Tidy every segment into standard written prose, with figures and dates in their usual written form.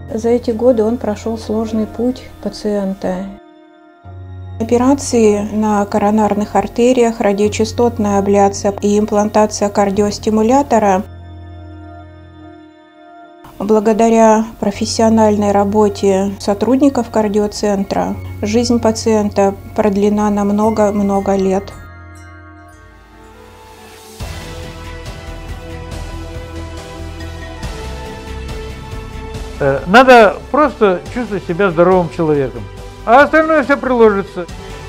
За эти годы он прошел сложный путь пациента. Операции на коронарных артериях, радиочастотная абляция и имплантация кардиостимулятора. Благодаря профессиональной работе сотрудников кардиоцентра жизнь пациента продлена на много-много лет. Надо просто чувствовать себя здоровым человеком, а остальное все приложится.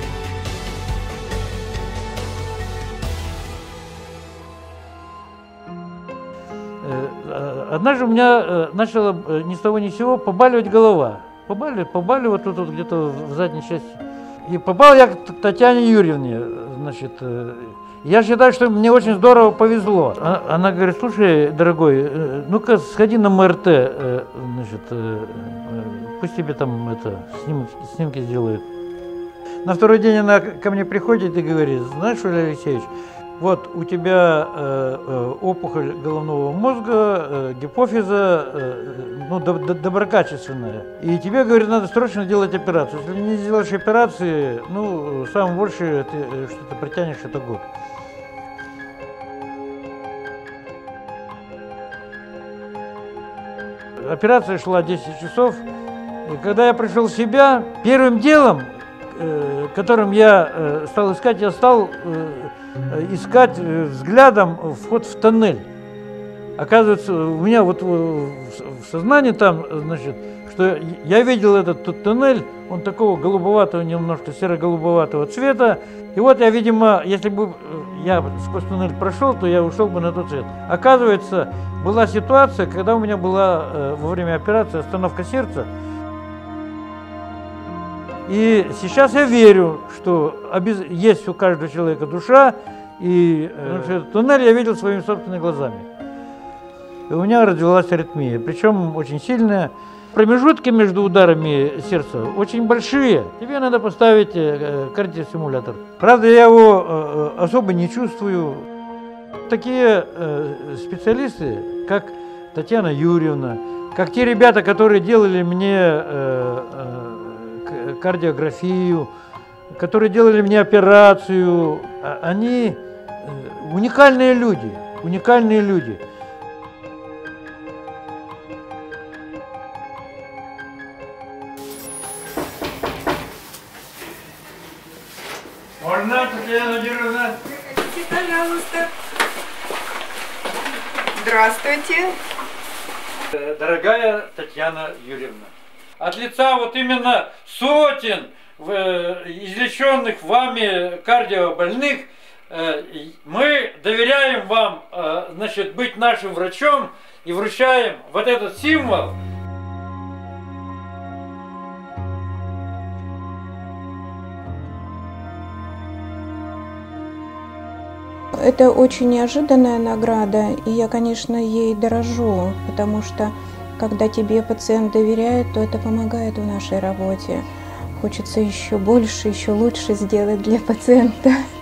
Однажды у меня начала ни с того ни с сего побаливать голова. Побаливать тут вот где-то в задней части. И попал я к Татьяне Юрьевне, значит. Я считаю, что мне очень здорово повезло. Она говорит: слушай, дорогой, ну-ка сходи на МРТ, значит, пусть тебе там это, снимки сделают. На второй день она ко мне приходит и говорит: знаешь, Валерий Алексеевич, вот у тебя опухоль головного мозга, гипофиза, ну, доброкачественная. И тебе, говорит, надо срочно делать операцию. Если не сделаешь операции, ну, самое большее, ты что-то притянешь, это год. Операция шла 10 часов. И когда я пришел в себя, первым делом, которым я стал искать, я стал искать взглядом вход в тоннель. Оказывается, у меня вот в сознании там, значит, что я видел этот тоннель, он такого голубоватого, немножко серо-голубоватого цвета. И вот я, видимо, если бы я сквозь тоннель прошел, то я ушел бы на тот цвет. Оказывается, была ситуация, когда у меня была во время операции остановка сердца. И сейчас я верю, что есть у каждого человека душа, и этот туннель я видел своими собственными глазами. И у меня развилась аритмия, причем очень сильная. Промежутки между ударами сердца очень большие. Тебе надо поставить кардиостимулятор. Правда, я его особо не чувствую. Такие специалисты, как Татьяна Юрьевна, как те ребята, которые делали мне кардиографию, которые делали мне операцию, они уникальные люди, уникальные люди. Можно, Татьяна Юрьевна? Проходите, пожалуйста. Здравствуйте. Дорогая Татьяна Юрьевна, от лица вот именно сотен излеченных вами кардиобольных мы доверяем вам, значит, быть нашим врачом и вручаем вот этот символ. Это очень неожиданная награда, и я, конечно, ей дорожу, потому что когда тебе пациент доверяет, то это помогает в нашей работе. Хочется еще больше, еще лучше сделать для пациента.